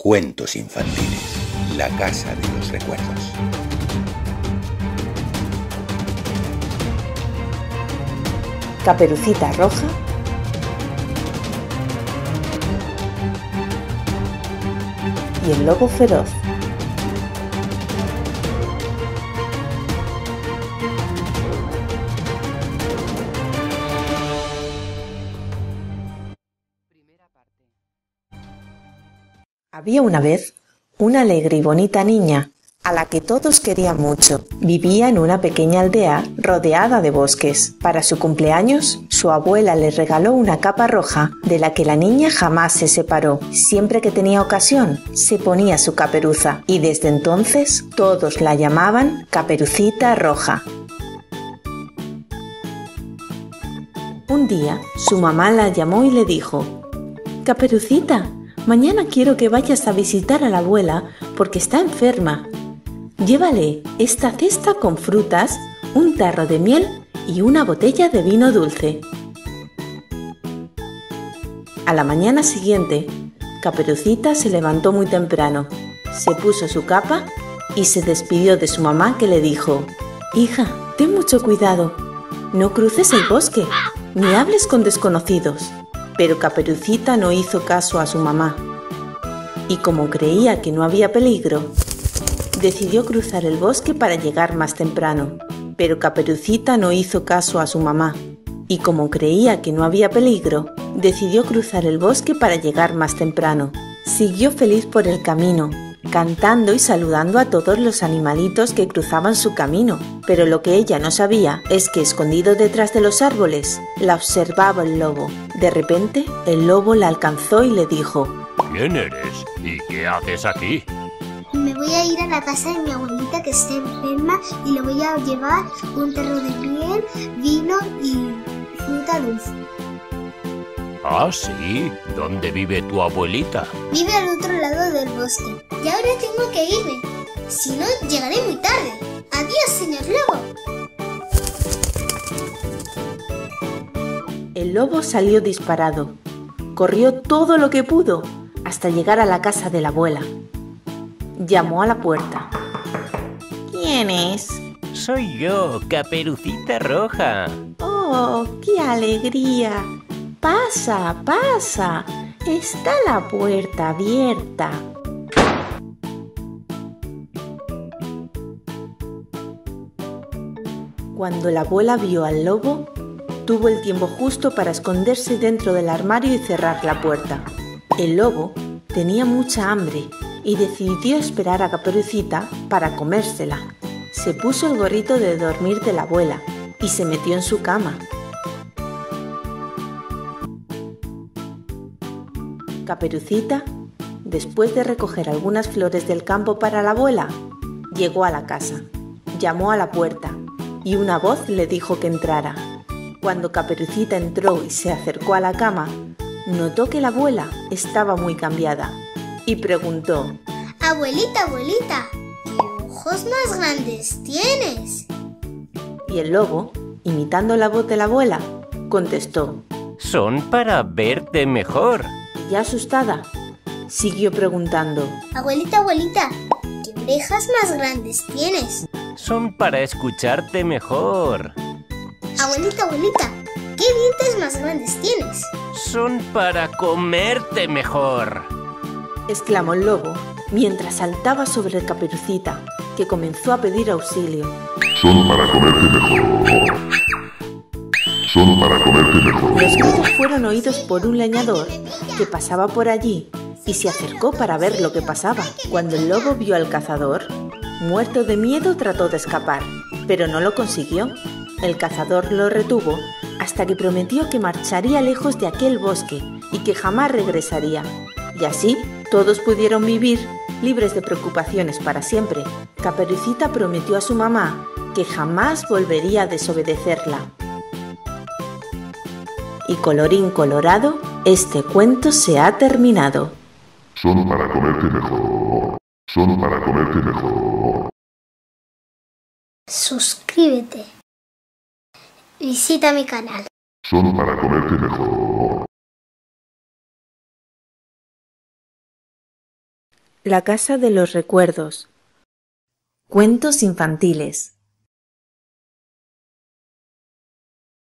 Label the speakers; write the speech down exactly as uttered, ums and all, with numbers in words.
Speaker 1: Cuentos infantiles. La casa de los recuerdos.
Speaker 2: Caperucita Roja y el lobo feroz. Había una vez una alegre y bonita niña a la que todos querían mucho. Vivía en una pequeña aldea rodeada de bosques. Para su cumpleaños, su abuela le regaló una capa roja de la que la niña jamás se separó. Siempre que tenía ocasión, se ponía su caperuza y desde entonces todos la llamaban Caperucita Roja. Un día, su mamá la llamó y le dijo: «Caperucita, mañana quiero que vayas a visitar a la abuela porque está enferma. Llévale esta cesta con frutas, un tarro de miel y una botella de vino dulce». A la mañana siguiente, Caperucita se levantó muy temprano, se puso su capa y se despidió de su mamá, que le dijo: «Hija, ten mucho cuidado, no cruces el bosque ni hables con desconocidos». Pero Caperucita no hizo caso a su mamá y, como creía que no había peligro, decidió cruzar el bosque para llegar más temprano. Pero Caperucita no hizo caso a su mamá y, como creía que no había peligro, decidió cruzar el bosque para llegar más temprano. Siguió feliz por el camino, cantando y saludando a todos los animalitos que cruzaban su camino. Pero lo que ella no sabía es que, escondido detrás de los árboles, la observaba el lobo. De repente, el lobo la alcanzó y le dijo:
Speaker 3: ¿Quién eres? ¿Y qué haces aquí?
Speaker 4: Me voy a ir a la casa de mi abuelita que está enferma y le voy a llevar un tarro de miel, vino y fruta dulce.
Speaker 3: Ah, sí. ¿Dónde vive tu abuelita?
Speaker 4: Vive al otro lado del bosque. Y ahora tengo que irme. Si no, llegaré muy tarde. Adiós, señor lobo.
Speaker 2: El lobo salió disparado. Corrió todo lo que pudo hasta llegar a la casa de la abuela. Llamó a la puerta. «¿Quién es?»
Speaker 3: Soy yo, Caperucita Roja.
Speaker 2: «Oh, qué alegría! Pasa, pasa. Está la puerta abierta». Cuando la abuela vio al lobo, tuvo el tiempo justo para esconderse dentro del armario y cerrar la puerta. El lobo tenía mucha hambre y decidió esperar a Caperucita para comérsela. Se puso el gorrito de dormir de la abuela y se metió en su cama. Caperucita, después de recoger algunas flores del campo para la abuela, llegó a la casa, llamó a la puerta y una voz le dijo que entrara. Cuando Caperucita entró y se acercó a la cama, notó que la abuela estaba muy cambiada y preguntó:
Speaker 4: «Abuelita, abuelita, ¿qué ojos más grandes tienes?»
Speaker 2: Y el lobo, imitando la voz de la abuela, contestó:
Speaker 3: Son para verte mejor.
Speaker 2: Y ya asustada, siguió preguntando:
Speaker 4: «Abuelita, abuelita, ¿qué orejas más grandes tienes?»
Speaker 3: Son para escucharte mejor.
Speaker 4: «Abuelita, abuelita, ¿qué dientes más grandes tienes?»
Speaker 3: Son para comerte mejor.
Speaker 2: exclamó el lobo mientras saltaba sobre Caperucita, que comenzó a pedir auxilio.
Speaker 5: Son para comerte mejor. Son para comerte mejor.
Speaker 2: Los gritos fueron oídos por un leñador que pasaba por allí y se acercó para ver lo que pasaba. Cuando el lobo vio al cazador, muerto de miedo trató de escapar, pero no lo consiguió. El cazador lo retuvo hasta que prometió que marcharía lejos de aquel bosque y que jamás regresaría. Y así todos pudieron vivir libres de preocupaciones para siempre. Caperucita prometió a su mamá que jamás volvería a desobedecerla. Y colorín colorado, este cuento se ha terminado.
Speaker 5: Son para comerte mejor. Son para comerte mejor.
Speaker 4: Suscríbete. Visita mi canal.
Speaker 5: Son para comerte mejor.
Speaker 2: La casa de los recuerdos. Cuentos infantiles.